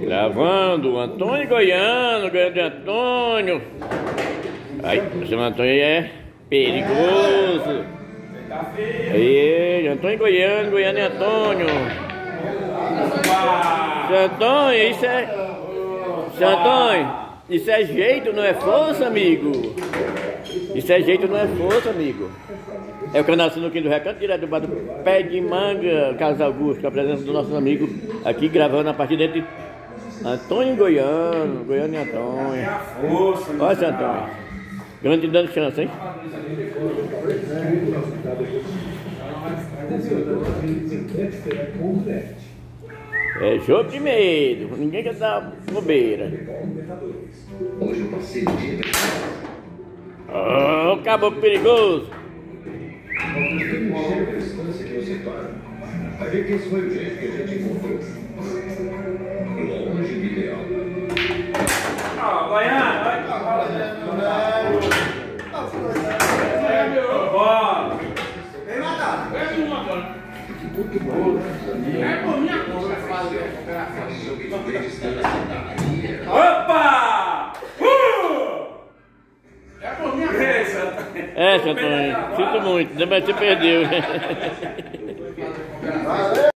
Gravando, Antônio Goiano, grande Antônio. Aí, o seu Antônio é perigoso. Aí, Antônio Goiano, Goiano e Antônio. Seu Antônio, isso é... Seu Antônio, isso é jeito, não é força, amigo. Isso é jeito, não é força, amigo. É o canal Sinuquinho do Recanto, direto do bar do Pé de Manga, Carlos Augusto, com a presença dos nossos amigos aqui gravando a partir de Antônio Goiano, Goiano e Antônio. Olha esse Antônio. Grande dando chance, hein? É jogo de medo, ninguém quer dar bobeira. Hoje eu passei o dia. Oh, cabo perigoso! A distância que você para. Vai ver que esse foi o jeito que a gente encontrou. Longe do ideal. Ah, Goiano, vai pra bola, né? Bola! Vem matar! Vem uma bola! É por minha conta fazer a recuperação. Opa! É por minha conta. É, seu Antônio, sinto muito, mas você perdeu.